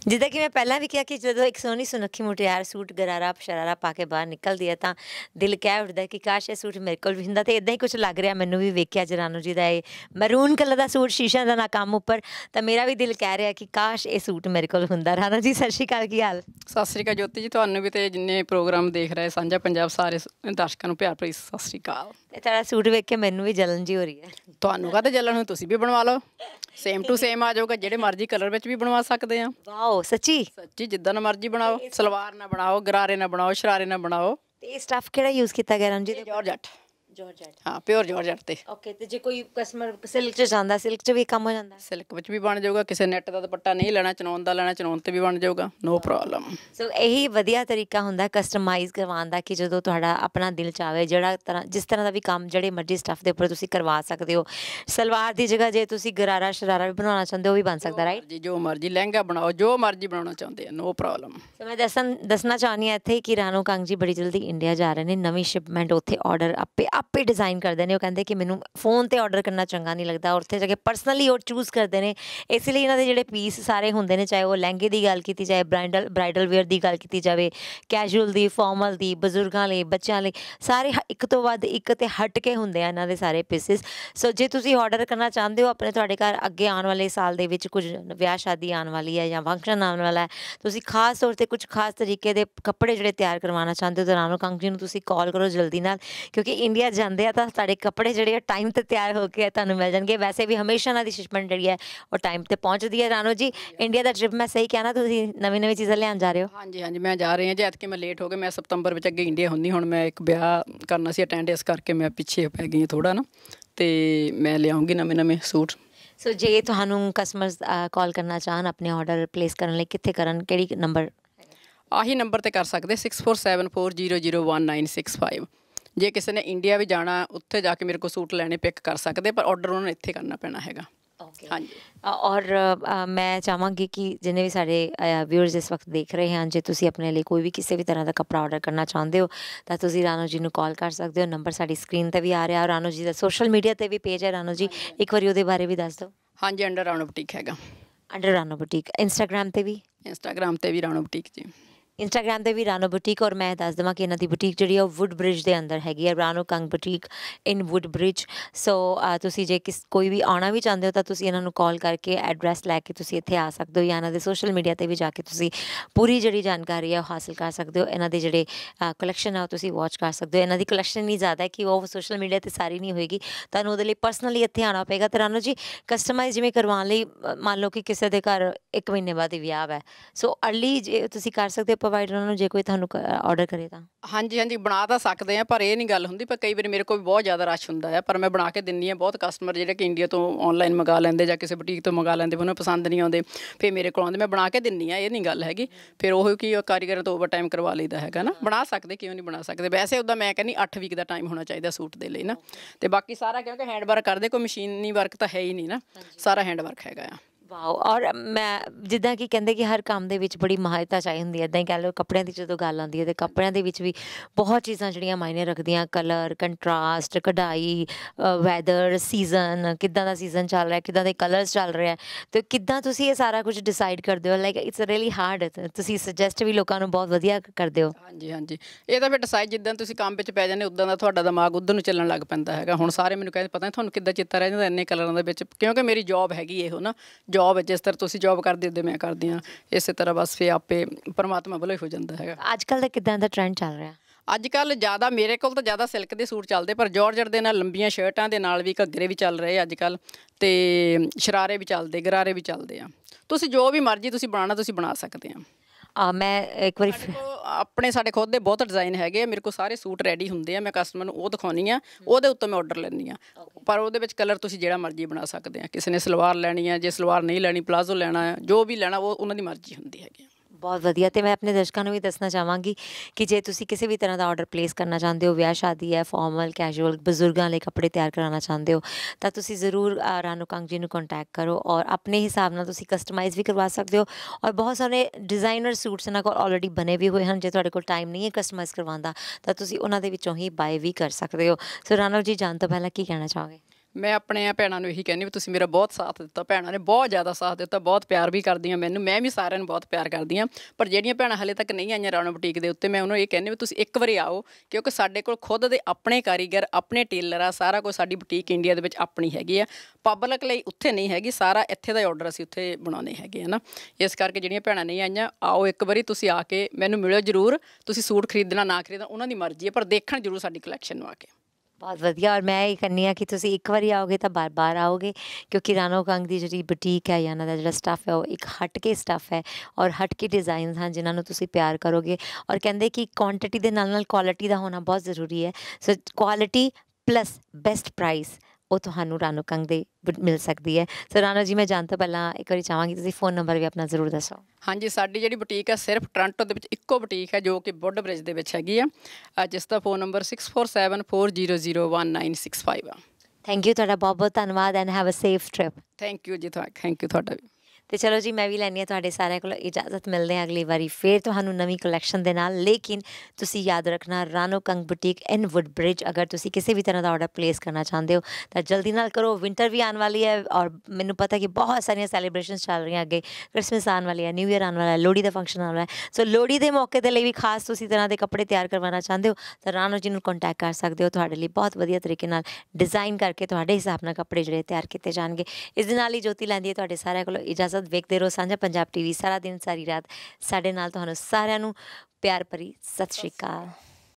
ਜਿੱਦਾਂ ਕਿ ਮੈਂ ਪਹਿਲਾਂ ਵੀ ਕਿਹਾ ਕਿ ਜਦੋਂ ਇੱਕ ਸੋਹਣੀ ਸੁਨੱਖੀ ਮੁਟਿਆਰ ਸੂਟ ਗਰਾਰਾ ਸ਼ਰਾਰਾ ਪਾ ਕੇ ਬਾਹਰ ਨਿਕਲਦੀ ਹੈ ਤਾਂ ਦਿਲ ਕਹਿ ਉੱਠਦਾ ਕਿ ਕਾਸ਼ ਇਹ ਸੂਟ ਮੇਰੇ ਕੋਲ ਵੀ ਹੁੰਦਾ। ਅਤੇ ਇੱਦਾਂ ਹੀ ਕੁਛ ਲੱਗ ਰਿਹਾ ਮੈਨੂੰ ਵੀ ਵੇਖਿਆ ਅੱਜ ਰਾਨੂ ਜੀ ਦਾ ਇਹ ਮਰੂਨ ਕਲਰ ਦਾ ਸੂਟ ਸ਼ੀਸ਼ਾ ਦਾ ਨਾ ਕੰਮ ਉੱਪਰ, ਤਾਂ ਮੇਰਾ ਵੀ ਦਿਲ ਕਹਿ ਰਿਹਾ ਕਿ ਕਾਸ਼ ਇਹ ਸੂਟ ਮੇਰੇ ਕੋਲ ਹੁੰਦਾ। ਰਾਨੂ ਜੀ ਸਤਿ ਸ਼੍ਰੀ ਅਕਾਲ, ਕੀ ਹਾਲ? ਸਤਿ ਸ਼੍ਰੀ ਅਕਾਲ ਜੋਤੀ ਜੀ, ਤੁਹਾਨੂੰ ਵੀ ਤੇ ਜਿੰਨੇ ਪ੍ਰੋਗਰਾਮ ਦੇਖ ਰਹੇ ਸਾਂਝਾ ਪੰਜਾਬ ਸਾਰੇ ਦਰਸ਼ਕਾਂ ਨੂੰ ਪਿਆਰ ਭਰੀ ਸਤਿ ਸ਼੍ਰੀ ਅਕਾਲ। ਤੇ ਤੁਹਾਡਾ ਸੂਟ ਵੇਖ ਕੇ ਮੈਨੂੰ ਵੀ ਜਲਨ ਜੀ ਹੋ ਰਹੀ ਹੈ। ਤੁਹਾਨੂੰ ਕਾਹਤੇ ਜਲਣ ਹੋਈ, ਤੁਸੀਂ ਵੀ ਬਣਵਾ ਲਓ, ਸੇਮ ਟੂ ਸੇਮ ਆ ਜਾਊਗਾ, ਜਿਹੜੇ ਮਰਜ਼ੀ ਕਲਰ ਵਿੱਚ ਵੀ ਬਣਵਾ ਸਕਦੇ ਆ। ਵਾਓ, ਸੱਚੀ ਸੱਚੀ ਜਿੱਦਾਂ ਨਾ ਮਰਜ਼ੀ ਬਣਾਓ, ਸਲਵਾਰ ਨਾ ਬਣਾਓ, ਗਰਾਰੇ ਨਾ ਬਣਾਓ, ਸ਼ਰਾਰੇ ਨਾ ਬਣਾਓ। ਤੇ ਇਹ ਸਟੱਫ ਕਿਹੜਾ ਯੂਜ਼ ਕੀਤਾ ਗਿਆ ਰਾਨੂ ਜੀ? ਜਾਰਜਟ, ਜਾਰਜਟ, ਹਾਂ ਪਿਓਰ ਜਾਰਜਟ ਤੇ। ਓਕੇ। ਤੇ ਜੇ ਕੋਈ ਕਸਟਮਰ ਸਿਲਕ 'ਚ ਚਾਹੁੰਦਾ, ਸਿਲਕ 'ਚ ਵੀ ਕੰਮ ਹੋ ਜਾਂਦਾ? ਸਿਲਕ ਵਿੱਚ ਵੀ ਬਣ ਜਾਊਗਾ, ਕਿਸੇ ਨੈਟ ਦਾ ਦੁਪੱਟਾ ਨਹੀਂ ਲੈਣਾ, ਚਨੌਨ ਦਾ ਲੈਣਾ, ਚਨੌਨ ਤੇ ਵੀ ਬਣ ਜਾਊਗਾ, ਨੋ ਪ੍ਰੋਬਲਮ। ਸੋ ਇਹੀ ਵਧੀਆ ਤਰੀਕਾ ਹੁੰਦਾ ਕਸਟਮਾਈਜ਼ ਕਰਵਾਉਣ ਦਾ ਕਿ ਜਦੋਂ ਤੁਹਾਡਾ ਆਪਣਾ ਦਿਲ ਚਾਹਵੇ ਜਿਹੜਾ ਜਿਸ ਤਰ੍ਹਾਂ ਦਾ ਵੀ ਕੰਮ ਜਿਹੜੇ ਮਰਜ਼ੀ ਸਟੱਫ ਦੇ ਉੱਪਰ ਤੁਸੀਂ ਕਰਵਾ ਸਕਦੇ ਹੋ। ਸਲਵਾਰ ਦੀ ਜਗ੍ਹਾ ਜੇ ਤੁਸੀਂ ਗਰਾਰਾ ਸ਼ਰਾਰਾ ਵੀ ਬਣਾਉਣਾ ਚਾਹੁੰਦੇ ਹੋ ਉਹ ਵੀ ਬਣ ਸਕਦਾ, ਰਾਈਟ ਜੀ? ਜੋ ਮਰਜ਼ੀ ਲਹਿੰਗਾ ਬਣਾਓ, ਜੋ ਮਰਜ਼ੀ ਬਣਾਉਣਾ ਚਾਹੁੰਦੇ ਆ, ਨੋ ਪ੍ਰੋਬਲਮ। ਸੋ ਮੈਂ ਦੱਸਣਾ ਚਾਹੁੰਦੀ ਹਾਂ ਇੱਥੇ ਕਿ ਰਾਨੂ ਕੰਗ ਜੀ ਬੜੀ ਜਲਦੀ ਇੰਡੀਆ ਜਾ ਰਹੇ ਨੇ। ਨਵੀਂ ਸ਼ਿਪਮੈਂਟ ਉੱਥੇ ਆਰਡਰ ਆਪੇ ਡਿਜ਼ਾਈਨ ਕਰਦੇ ਨੇ। ਉਹ ਕਹਿੰਦੇ ਕਿ ਮੈਨੂੰ ਫੋਨ 'ਤੇ ਆਰਡਰ ਕਰਨਾ ਚੰਗਾ ਨਹੀਂ ਲੱਗਦਾ, ਉੱਥੇ ਜਾ ਕੇ ਪਰਸਨਲੀ ਉਹ ਚੂਜ਼ ਕਰਦੇ ਨੇ। ਇਸ ਲਈ ਇਹਨਾਂ ਦੇ ਜਿਹੜੇ ਪੀਸ ਸਾਰੇ ਹੁੰਦੇ ਨੇ, ਚਾਹੇ ਉਹ ਲਹਿੰਗੇ ਦੀ ਗੱਲ ਕੀਤੀ ਜਾਏ, ਬ੍ਰਾਈਡਲ ਵੇਅਰ ਦੀ ਗੱਲ ਕੀਤੀ ਜਾਵੇ, ਕੈਜੂਅਲ ਦੀ, ਫਾਰਮਲ ਦੀ, ਬਜ਼ੁਰਗਾਂ ਲਈ, ਬੱਚਿਆਂ ਲਈ, ਸਾਰੇ ਇੱਕ ਤੋਂ ਵੱਧ ਇੱਕ 'ਤੇ ਹਟ ਕੇ ਹੁੰਦੇ ਆ ਇਹਨਾਂ ਦੇ ਸਾਰੇ ਪੀਸਿਸ। ਸੋ ਜੇ ਤੁਸੀਂ ਆਰਡਰ ਕਰਨਾ ਚਾਹੁੰਦੇ ਹੋ ਆਪਣੇ, ਤੁਹਾਡੇ ਘਰ ਅੱਗੇ ਆਉਣ ਵਾਲੇ ਸਾਲ ਦੇ ਵਿੱਚ ਕੁਝ ਵਿਆਹ ਸ਼ਾਦੀ ਆਉਣ ਵਾਲੀ ਹੈ ਜਾਂ ਫੰਕਸ਼ਨ ਆਉਣ ਵਾਲਾ ਹੈ, ਤੁਸੀਂ ਖਾਸ ਤੌਰ 'ਤੇ ਕੁਝ ਖਾਸ ਤਰੀਕੇ ਦੇ ਕੱਪੜੇ ਜਿਹੜੇ ਤਿਆਰ ਕਰਵਾਉਣਾ ਚਾਹੁੰਦੇ ਹੋ ਤਾਂ ਰਾਨੂ ਕੰਗ ਜੀ ਨੂੰ ਤੁਸੀਂ ਕਾਲ ਕਰੋ ਜਲਦੀ ਨਾਲ, ਕਿਉਂਕਿ ਇੰਡੀਆ ਜਾਂਦੇ ਆ ਤਾਂ ਤੁਹਾਡੇ ਕੱਪੜੇ ਜਿਹੜੇ ਆ ਟਾਈਮ 'ਤੇ ਤਿਆਰ ਹੋ ਕੇ ਤੁਹਾਨੂੰ ਮਿਲ ਜਾਣਗੇ। ਵੈਸੇ ਵੀ ਹਮੇਸ਼ਾ ਇਹਨਾਂ ਦੀ ਸ਼ਿਪਮੈਂਟ ਜਿਹੜੀ ਹੈ ਉਹ ਟਾਈਮ 'ਤੇ ਪਹੁੰਚਦੀ ਹੈ। ਰਾਨੂ ਜੀ ਇੰਡੀਆ ਦਾ ਟ੍ਰਿਪ ਮੈਂ ਸਹੀ ਕਹਿਣਾ, ਤੁਸੀਂ ਨਵੀਂ ਚੀਜ਼ਾਂ ਲਿਆਉਣ ਜਾ ਰਹੇ ਹੋ? ਹਾਂਜੀ ਹਾਂਜੀ, ਮੈਂ ਜਾ ਰਹੀ ਹਾਂ ਜੀ। ਐਤਕੀ ਮੈਂ ਲੇਟ ਹੋ ਗਈ, ਮੈਂ ਸਤੰਬਰ ਵਿੱਚ ਅੱਗੇ ਇੰਡੀਆ ਹੁੰਦੀ, ਹੁਣ ਮੈਂ ਇੱਕ ਵਿਆਹ ਕਰਨਾ ਸੀ ਅਟੈਂਡ, ਇਸ ਕਰਕੇ ਮੈਂ ਪਿੱਛੇ ਪੈ ਗਈ ਥੋੜ੍ਹਾ ਨਾ, ਅਤੇ ਮੈਂ ਲਿਆਉਂਗੀ ਨਵੇਂ ਸੂਟ। ਸੋ ਜੇ ਤੁਹਾਨੂੰ ਕਸਟਮਰਸ ਕਾਲ ਕਰਨਾ ਚਾਹਣ ਆਪਣੇ ਆਰਡਰ ਪਲੇਸ ਕਰਨ ਲਈ, ਕਿੱਥੇ ਕਰਨ, ਕਿਹੜੀ ਨੰਬਰ? ਆਹੀ ਨੰਬਰ 'ਤੇ ਕਰ ਸਕਦੇ, 6474001965। ਜੇ ਕਿਸੇ ਨੇ ਇੰਡੀਆ ਵੀ ਜਾਣਾ, ਉੱਥੇ ਜਾ ਕੇ ਮੇਰੇ ਕੋਲ ਸੂਟ ਲੈਣੇ ਪਿਕ ਕਰ ਸਕਦੇ, ਪਰ ਆਰਡਰ ਉਹਨਾਂ ਨੂੰ ਇੱਥੇ ਕਰਨਾ ਪੈਣਾ ਹੈਗਾ। ਓਕੇ। ਹਾਂਜੀ। ਔਰ ਮੈਂ ਚਾਹਾਂਗੀ ਕਿ ਜਿੰਨੇ ਵੀ ਸਾਡੇ ਵਿਊਅਰਸ ਇਸ ਵਕਤ ਦੇਖ ਰਹੇ ਹਨ, ਜੇ ਤੁਸੀਂ ਆਪਣੇ ਲਈ ਕੋਈ ਵੀ ਕਿਸੇ ਵੀ ਤਰ੍ਹਾਂ ਦਾ ਕੱਪੜਾ ਆਰਡਰ ਕਰਨਾ ਚਾਹੁੰਦੇ ਹੋ ਤਾਂ ਤੁਸੀਂ ਰਾਨੂ ਜੀ ਨੂੰ ਕਾਲ ਕਰ ਸਕਦੇ ਹੋ। ਨੰਬਰ ਸਾਡੀ ਸਕਰੀਨ 'ਤੇ ਵੀ ਆ ਰਿਹਾ। ਰਾਨੂ ਜੀ ਦਾ ਸੋਸ਼ਲ ਮੀਡੀਆ 'ਤੇ ਵੀ ਪੇਜ ਹੈ। ਰਾਨੂ ਜੀ ਇੱਕ ਵਾਰੀ ਉਹਦੇ ਬਾਰੇ ਵੀ ਦੱਸ ਦਿਓ। ਹਾਂਜੀ, ਅੰਡਰ ਰਾਣੋ ਬੁਟੀਕ ਹੈਗਾ। Under Ranu boutique. ਇੰਸਟਾਗ੍ਰਾਮ 'ਤੇ ਵੀ? ਇੰਸਟਾਗ੍ਰਾਮ 'ਤੇ ਵੀ ਰਾਣੋ ਬੁਟੀਕ ਜੀ। ਇੰਸਟਾਗ੍ਰਾਮ 'ਤੇ ਵੀ ਰਾਨੂ ਬੁਟੀਕ। ਔਰ ਮੈਂ ਦੱਸ ਦੇਵਾਂ ਕਿ ਇਹਨਾਂ ਦੀ ਬੁਟੀਕ ਜਿਹੜੀ ਆ ਉਹ ਵੁੱਡ ਬ੍ਰਿਜ ਦੇ ਅੰਦਰ ਹੈਗੀ ਹੈ, Ranu Kang boutique in Woodbridge. So ਤੁਸੀਂ ਜੇ ਕੋਈ ਵੀ ਆਉਣਾ ਵੀ ਚਾਹੁੰਦੇ ਹੋ ਤਾਂ ਤੁਸੀਂ ਇਹਨਾਂ ਨੂੰ ਕਾਲ ਕਰਕੇ ਐਡਰੈਸ ਲੈ ਕੇ ਤੁਸੀਂ ਇੱਥੇ ਆ ਸਕਦੇ ਹੋ, ਜਾਂ ਇਹਨਾਂ ਦੇ ਸੋਸ਼ਲ ਮੀਡੀਆ 'ਤੇ ਵੀ ਜਾ ਕੇ ਤੁਸੀਂ ਪੂਰੀ ਜਿਹੜੀ ਜਾਣਕਾਰੀ ਹੈ ਉਹ ਹਾਸਿਲ ਕਰ ਸਕਦੇ ਹੋ। ਇਹਨਾਂ ਦੇ ਜਿਹੜੇ ਕਲੈਕਸ਼ਨ ਆ ਉਹ ਤੁਸੀਂ ਵਾਚ ਕਰ ਸਕਦੇ ਹੋ। ਇਹਨਾਂ ਦੀ ਕਲੈਕਸ਼ਨ ਇੰਨੀ ਜ਼ਿਆਦਾ ਹੈ ਕਿ ਉਹ ਸੋਸ਼ਲ ਮੀਡੀਆ 'ਤੇ ਸਾਰੀ ਨਹੀਂ ਹੋਏਗੀ, ਤੁਹਾਨੂੰ ਉਹਦੇ ਲਈ ਪਰਸਨਲੀ ਇੱਥੇ ਆਉਣਾ ਪਏਗਾ। ਅਤੇ ਰਾਨੂ ਜੀ ਕਸਟਮਾਈਜ਼ ਜਿਵੇਂ ਕਰਵਾਉਣ ਲਈ, ਮੰਨ ਲਓ ਕਿ ਕਿਸੇ ਦੇ ਘਰ 1 ਮਹੀਨੇ ਬਾਅਦ ਹੀ ਵਿਆਹ ਹੈ, ਸੋ ਅਰਲੀ ਜੇ ਤੁਸੀਂ ਕਰ ਸਕਦੇ ਹੋ ਪ੍ਰੋਵਾਈਡ ਉਹਨਾਂ ਨੂੰ, ਜੇ ਕੋਈ ਤੁਹਾਨੂੰ ਆਰਡਰ ਕਰੇ ਤਾਂ? ਹਾਂਜੀ ਹਾਂਜੀ, ਬਣਾ ਤਾਂ ਸਕਦੇ ਆ, ਪਰ ਇਹ ਨਹੀਂ ਗੱਲ ਹੁੰਦੀ। ਪਰ ਕਈ ਵਾਰੀ ਮੇਰੇ ਕੋਲ ਵੀ ਬਹੁਤ ਜ਼ਿਆਦਾ ਰਸ਼ ਹੁੰਦਾ ਹੈ, ਪਰ ਮੈਂ ਬਣਾ ਕੇ ਦਿੰਦੀ ਹਾਂ। ਬਹੁਤ ਕਸਟਮਰ ਜਿਹੜੇ ਕਿ ਇੰਡੀਆ ਤੋਂ ਔਨਲਾਈਨ ਮੰਗਾ ਲੈਂਦੇ ਜਾਂ ਕਿਸੇ ਬੁਟੀਕ ਤੋਂ ਮੰਗਾ ਲੈਂਦੇ, ਉਹਨਾਂ ਨੂੰ ਪਸੰਦ ਨਹੀਂ ਆਉਂਦੇ, ਫਿਰ ਮੇਰੇ ਕੋਲ ਆਉਂਦੇ, ਮੈਂ ਬਣਾ ਕੇ ਦਿੰਦੀ ਹਾਂ, ਇਹ ਨਹੀਂ ਗੱਲ ਹੈਗੀ। ਫਿਰ ਉਹ ਕੀ ਕਾਰੀਗਰਾਂ ਤੋਂ ਓਵਰ ਟਾਈਮ ਕਰਵਾ ਲਈਦਾ ਹੈਗਾ ਨਾ। ਬਣਾ ਸਕਦੇ, ਕਿਉਂ ਨਹੀਂ ਬਣਾ ਸਕਦੇ। ਵੈਸੇ ਉੱਦਾਂ ਮੈਂ ਕਹਿੰਦੀ 8 ਵੀਕ ਦਾ ਟਾਈਮ ਹੋਣਾ ਚਾਹੀਦਾ ਸੂਟ ਦੇ ਲਈ ਨਾ। ਅਤੇ ਬਾਕੀ ਸਾਰਾ ਕਿਉਂਕਿ ਹੈਂਡ ਵਰਕ ਕਰਦੇ, ਕੋਈ ਮਸ਼ੀਨੀ ਵਰਕ ਤਾਂ ਹੈ ਹੀ ਨਹੀਂ ਨਾ, ਸਾਰਾ ਹੈਂਡ ਵਰਕ ਹੈਗਾ ਆ। ਵਾਓ। ਔਰ ਮੈਂ ਜਿੱਦਾਂ ਕਿ ਕਹਿੰਦੇ ਕਿ ਹਰ ਕੰਮ ਦੇ ਵਿੱਚ ਬੜੀ ਮਾਹਿਰਤਾ ਚਾਹੀ ਹੁੰਦੀ ਹੈ, ਇੱਦਾਂ ਹੀ ਕਹਿ ਲਓ ਕੱਪੜਿਆਂ ਦੀ ਜਦੋਂ ਗੱਲ ਆਉਂਦੀ ਹੈ ਤਾਂ ਕੱਪੜਿਆਂ ਦੇ ਵਿੱਚ ਵੀ ਬਹੁਤ ਚੀਜ਼ਾਂ ਜਿਹੜੀਆਂ ਮਾਇਨੇ ਰੱਖਦੀਆਂ। ਕਲਰ, ਕੰਟਰਾਸਟ, ਕਢਾਈ, ਵੈਦਰ, ਸੀਜ਼ਨ, ਕਿੱਦਾਂ ਦਾ ਸੀਜ਼ਨ ਚੱਲ ਰਿਹਾ, ਕਿੱਦਾਂ ਦੇ ਕਲਰਸ ਚੱਲ ਰਿਹਾ, ਅਤੇ ਕਿੱਦਾਂ ਤੁਸੀਂ ਇਹ ਸਾਰਾ ਕੁਝ ਡਿਸਾਈਡ ਕਰਦੇ ਹੋ। Like it's really hard. ਤੁਸੀਂ ਸੁਜੈਸਟ ਵੀ ਲੋਕਾਂ ਨੂੰ ਬਹੁਤ ਵਧੀਆ ਕਰਦੇ ਹੋ। ਹਾਂਜੀ ਹਾਂਜੀ, ਇਹ ਤਾਂ ਫਿਰ ਡਿਸਾਈਡ ਜਿੱਦਾਂ ਤੁਸੀਂ ਕੰਮ ਵਿੱਚ ਪੈ ਜਾਂਦੇ ਉੱਦਾਂ ਦਾ ਤੁਹਾਡਾ ਦਿਮਾਗ ਉੱਧਰ ਨੂੰ ਚੱਲਣ ਲੱਗ ਪੈਂਦਾ ਹੈਗਾ। ਹੁਣ ਸਾਰੇ ਮੈਨੂੰ ਕਹਿੰਦੇ ਪਤਾ ਨਹੀਂ ਤੁਹਾਨੂੰ ਕਿੱਦਾਂ ਚੇਤਾ ਰਹਿ ਜਾਂਦਾ ਇੰਨੇ ਕਲਰਾਂ ਦੇ ਵਿੱਚ, ਕਿਉਂਕਿ ਮੇਰੀ ਜੋਬ ਹੈਗੀ ਇਹੋ ਨਾ। ਜੋਬ ਜਿਸ ਤਰ੍ਹਾਂ ਤੁਸੀਂ ਜੋਬ ਕਰਦੇ ਉੱਦਾਂ ਮੈਂ ਕਰਦੀ ਹਾਂ, ਇਸੇ ਤਰ੍ਹਾਂ ਬਸ ਫਿਰ ਆਪੇ ਪਰਮਾਤਮਾ ਵੱਲੋਂ ਹੀ ਹੋ ਜਾਂਦਾ ਹੈਗਾ। ਅੱਜ ਕੱਲ੍ਹ ਦਾ ਕਿੱਦਾਂ ਦਾ ਟਰੈਂਡ ਚੱਲ ਰਿਹਾ? ਅੱਜ ਕੱਲ੍ਹ ਜ਼ਿਆਦਾ ਮੇਰੇ ਕੋਲ ਤਾਂ ਜ਼ਿਆਦਾ ਸਿਲਕ ਦੇ ਸੂਟ ਚੱਲਦੇ, ਪਰ ਜਾਰਜਟ ਦੇ ਨਾਲ ਲੰਬੀਆਂ ਸ਼ਰਟਾਂ ਦੇ ਨਾਲ ਵੀ ਘੱਗਰੇ ਵੀ ਚੱਲ ਰਹੇ ਅੱਜ ਕੱਲ੍ਹ, ਅਤੇ ਸ਼ਰਾਰੇ ਵੀ ਚੱਲਦੇ, ਗਰਾਰੇ ਵੀ ਚੱਲਦੇ ਆ। ਤੁਸੀਂ ਜੋ ਵੀ ਮਰਜ਼ੀ ਤੁਸੀਂ ਬਣਾਉਣਾ ਤੁਸੀਂ ਬਣਾ ਸਕਦੇ ਆ। ਮੈਂ ਇੱਕ ਵਾਰੀ ਸਾਡੇ ਖੁਦ ਦੇ ਬਹੁਤ ਡਿਜ਼ਾਈਨ ਹੈਗੇ ਆ, ਮੇਰੇ ਕੋਲ ਸਾਰੇ ਸੂਟ ਰੈਡੀ ਹੁੰਦੇ ਆ, ਮੈਂ ਕਸਟਮਰ ਨੂੰ ਉਹ ਦਿਖਾਉਂਦੀ ਹਾਂ, ਉਹਦੇ ਉੱਤੇ ਮੈਂ ਆਰਡਰ ਲੈਂਦੀ ਹਾਂ। ਪਰ ਉਹਦੇ ਵਿੱਚ ਕਲਰ ਤੁਸੀਂ ਜਿਹੜਾ ਮਰਜ਼ੀ ਬਣਾ ਸਕਦੇ ਆ। ਕਿਸੇ ਨੇ ਸਲਵਾਰ ਲੈਣੀ ਆ, ਜੇ ਸਲਵਾਰ ਨਹੀਂ ਲੈਣੀ ਪਲਾਜ਼ੋ ਲੈਣਾ ਆ, ਜੋ ਵੀ ਲੈਣਾ ਉਹ ਉਹਨਾਂ ਦੀ ਮਰਜ਼ੀ ਹੁੰਦੀ ਹੈਗੀ। ਬਹੁਤ ਵਧੀਆ। ਅਤੇ ਮੈਂ ਆਪਣੇ ਦਰਸ਼ਕਾਂ ਨੂੰ ਵੀ ਦੱਸਣਾ ਚਾਹਾਂਗੀ ਕਿ ਜੇ ਤੁਸੀਂ ਕਿਸੇ ਵੀ ਤਰ੍ਹਾਂ ਦਾ ਆਰਡਰ ਪਲੇਸ ਕਰਨਾ ਚਾਹੁੰਦੇ ਹੋ, ਵਿਆਹ ਸ਼ਾਦੀ ਹੈ, ਫਾਰਮਲ, ਕੈਜੂਅਲ, ਬਜ਼ੁਰਗਾਂ ਲਈ ਕੱਪੜੇ ਤਿਆਰ ਕਰਾਉਣਾ ਚਾਹੁੰਦੇ ਹੋ, ਤਾਂ ਤੁਸੀਂ ਜ਼ਰੂਰ ਰਾਨੂ ਕੰਗ ਜੀ ਨੂੰ ਕੰਟੈਕਟ ਕਰੋ ਔਰ ਆਪਣੇ ਹਿਸਾਬ ਨਾਲ ਤੁਸੀਂ ਕਸਟਮਾਈਜ਼ ਵੀ ਕਰਵਾ ਸਕਦੇ ਹੋ। ਔਰ ਬਹੁਤ ਸਾਰੇ ਡਿਜ਼ਾਈਨਰ ਸੂਟਸ ਇਹਨਾਂ ਕੋਲ ਆਲਰੇਡੀ ਬਣੇ ਵੀ ਹੋਏ ਹਨ। ਜੇ ਤੁਹਾਡੇ ਕੋਲ ਟਾਈਮ ਨਹੀਂ ਹੈ ਕਸਟਮਾਈਜ਼ ਕਰਵਾਉਣ ਦਾ ਤਾਂ ਤੁਸੀਂ ਉਹਨਾਂ ਦੇ ਵਿੱਚੋਂ ਹੀ ਬਾਏ ਵੀ ਕਰ ਸਕਦੇ ਹੋ। ਸੋ ਰਾਨੂ ਜੀ, ਜਾਣ ਤੋਂ ਪਹਿਲਾਂ ਕੀ ਕਹਿਣਾ ਚਾਹੋਗੇ? ਮੈਂ ਆਪਣੇ ਭੈਣਾਂ ਨੂੰ ਇਹੀ ਕਹਿੰਦੀ ਵੀ ਤੁਸੀਂ ਮੇਰਾ ਬਹੁਤ ਸਾਥ ਦਿੱਤਾ, ਭੈਣਾਂ ਨੇ ਬਹੁਤ ਜ਼ਿਆਦਾ ਸਾਥ ਦਿੱਤਾ, ਬਹੁਤ ਪਿਆਰ ਵੀ ਕਰਦੀਆਂ ਮੈਨੂੰ, ਮੈਂ ਵੀ ਸਾਰਿਆਂ ਨੂੰ ਬਹੁਤ ਪਿਆਰ ਕਰਦੀ ਹਾਂ। ਪਰ ਜਿਹੜੀਆਂ ਭੈਣਾਂ ਹਾਲੇ ਤੱਕ ਨਹੀਂ ਆਈਆਂ ਰਾਣੋ ਬੁਟੀਕ ਦੇ ਉੱਤੇ, ਮੈਂ ਉਹਨੂੰ ਇਹ ਕਹਿੰਦੀ ਵੀ ਤੁਸੀਂ ਇੱਕ ਵਾਰੀ ਆਓ, ਕਿਉਂਕਿ ਸਾਡੇ ਕੋਲ ਖੁਦ ਦੇ ਆਪਣੇ ਕਾਰੀਗਰ, ਆਪਣੇ ਟੇਲਰ ਆ, ਸਾਰਾ ਕੁਝ ਸਾਡੀ ਬੁਟੀਕ ਇੰਡੀਆ ਦੇ ਵਿੱਚ ਆਪਣੀ ਹੈਗੀ ਆ, ਪਬਲਿਕ ਲਈ ਉੱਥੇ ਨਹੀਂ ਹੈਗੀ, ਸਾਰਾ ਇੱਥੇ ਦਾ ਆਰਡਰ ਅਸੀਂ ਉੱਥੇ ਬਣਾਉਂਦੇ ਹੈਗੇ ਹੈ ਨਾ। ਇਸ ਕਰਕੇ ਜਿਹੜੀਆਂ ਭੈਣਾਂ ਨਹੀਂ ਆਈਆਂ, ਆਓ ਇੱਕ ਵਾਰੀ ਤੁਸੀਂ ਆ ਕੇ ਮੈਨੂੰ ਮਿਲਿਓ ਜ਼ਰੂਰ। ਤੁਸੀਂ ਸੂਟ ਖਰੀਦਣਾ ਨਾ ਖਰੀਦਣਾ ਉਹਨਾਂ ਦੀ ਮਰਜ਼ੀ ਹੈ, ਪਰ ਦੇਖਣ ਜ਼ਰੂਰ ਸਾਡੀ ਕਲੈਕਸ਼ਨ ਨੂੰ ਆ ਕੇ। ਬਹੁਤ ਵਧੀਆ। ਔਰ ਮੈਂ ਇਹ ਕਹਿੰਦੀ ਹਾਂ ਕਿ ਤੁਸੀਂ ਇੱਕ ਵਾਰੀ ਆਓਗੇ ਤਾਂ ਬਾਰ-ਬਾਰ ਆਓਗੇ, ਕਿਉਂਕਿ ਰਾਣੋ ਕੰਗ ਦੀ ਜਿਹੜੀ ਬੁਟੀਕ ਹੈ ਜਾਂ ਇਹਨਾਂ ਦਾ ਜਿਹੜਾ ਸਟੱਫ ਹੈ ਉਹ ਇੱਕ ਹਟ ਕੇ ਸਟੱਫ ਹੈ ਔਰ ਹਟ ਕੇ ਡਿਜ਼ਾਈਨਸ ਹਨ ਜਿਨ੍ਹਾਂ ਨੂੰ ਤੁਸੀਂ ਪਿਆਰ ਕਰੋਗੇ। ਔਰ ਕਹਿੰਦੇ ਕਿ ਕੁਆਂਟਿਟੀ ਦੇ ਨਾਲ ਕੁਆਲਿਟੀ ਦਾ ਹੋਣਾ ਬਹੁਤ ਜ਼ਰੂਰੀ ਹੈ। So quality plus best price ਉਹ ਤੁਹਾਨੂੰ ਰਾਣੋ ਕੰਗ ਦੇ ਮਿਲ ਸਕਦੀ ਹੈ। ਸੋ ਰਾਣੋ ਜੀ, ਮੈਂ ਜਾਣ ਤੋਂ ਪਹਿਲਾਂ ਇੱਕ ਵਾਰੀ ਚਾਹਾਂਗੀ ਤੁਸੀਂ ਫ਼ੋਨ ਨੰਬਰ ਵੀ ਆਪਣਾ ਜ਼ਰੂਰ ਦੱਸੋ। ਹਾਂਜੀ, ਸਾਡੀ ਜਿਹੜੀ ਬੁਟੀਕ ਹੈ ਸਿਰਫ ਟੋਰਾਂਟੋ ਦੇ ਵਿੱਚ ਇੱਕੋ ਬੁਟੀਕ ਹੈ ਜੋ ਕਿ ਵੁੱਡ ਬ੍ਰਿਜ ਦੇ ਵਿੱਚ ਹੈਗੀ ਆ, ਜਿਸ ਦਾ ਫ਼ੋਨ ਨੰਬਰ 6474001965 ਆ। ਥੈਂਕ ਯੂ, ਤੁਹਾਡਾ ਬਹੁਤ ਬਹੁਤ ਧੰਨਵਾਦ and have a safe trip. Thank you ji, thank you ਤੁਹਾਡਾ ਵੀ। ਤੇ ਚਲੋ ਜੀ, ਮੈਂ ਵੀ ਲੈਂਦੀ ਹਾਂ ਤੁਹਾਡੇ ਸਾਰਿਆਂ ਕੋਲੋਂ ਇਜਾਜ਼ਤ। ਮਿਲਦੇ ਹਾਂ ਅਗਲੀ ਵਾਰੀ ਫਿਰ ਤੁਹਾਨੂੰ ਨਵੀਂ ਕਲੈਕਸ਼ਨ ਦੇ ਨਾਲ। ਲੇਕਿਨ ਤੁਸੀਂ ਯਾਦ ਰੱਖਣਾ, Rano Kang boutique in Woodbridge. ਅਗਰ ਤੁਸੀਂ ਕਿਸੇ ਵੀ ਤਰ੍ਹਾਂ ਦਾ ਆਰਡਰ ਪਲੇਸ ਕਰਨਾ ਚਾਹੁੰਦੇ ਹੋ ਤਾਂ ਜਲਦੀ ਨਾਲ ਕਰੋ। ਵਿੰਟਰ ਵੀ ਆਉਣ ਵਾਲੀ ਹੈ ਔਰ ਮੈਨੂੰ ਪਤਾ ਕਿ ਬਹੁਤ ਸਾਰੀਆਂ ਸੈਲੀਬ੍ਰੇਸ਼ਨਸ ਚੱਲ ਰਹੀਆਂ ਅੱਗੇ। ਕ੍ਰਿਸਮਸ ਆਉਣ ਵਾਲੀ ਹੈ, ਨਿਊ ਈਅਰ ਆਉਣ ਵਾਲਾ ਹੈ, ਲੋਹੜੀ ਦਾ ਫੰਕਸ਼ਨ ਆਉਣ ਵਾਲਾ ਹੈ। ਸੋ ਲੋਹੜੀ ਦੇ ਮੌਕੇ ਦੇ ਲਈ ਵੀ ਖਾਸ ਤੁਸੀਂ ਤਰ੍ਹਾਂ ਦੇ ਕੱਪੜੇ ਤਿਆਰ ਕਰਵਾਉਣਾ ਚਾਹੁੰਦੇ ਹੋ ਤਾਂ ਰਾਣੋ ਜੀ ਨੂੰ ਕੰਟੈਕਟ ਕਰ ਸਕਦੇ ਹੋ। ਤੁਹਾਡੇ ਲਈ ਬਹੁਤ ਵਧੀਆ ਤਰੀਕੇ ਨਾਲ ਡਿਜ਼ਾਈਨ ਕਰਕੇ ਤੁਹਾਡੇ ਹਿਸਾਬ ਨਾਲ ਕੱਪੜੇ ਜਿਹੜੇ ਤਿਆਰ ਕੀਤੇ ਜਾਣਗੇ। ਇਸ ਦੇ ਨਾਲ ਹੀ ਜੋਤੀ ਲੈਂਦੀ ਹੈ ਤੁਹਾਡੇ ਸਾਰਿਆਂ ਕੋਲੋਂ ਇਜਾਜ਼ਤ। ਵੇਖਦੇ ਰਹੋ ਸਾਂਝਾ ਪੰਜਾਬ TV, ਸਾਰਾ ਦਿਨ ਸਾਰੀ ਰਾਤ ਸਾਡੇ ਨਾਲ। ਤੁਹਾਨੂੰ ਸਾਰਿਆਂ ਨੂੰ ਪਿਆਰ ਭਰੀ ਸਤਿ ਸ਼੍ਰੀ ਅਕਾਲ।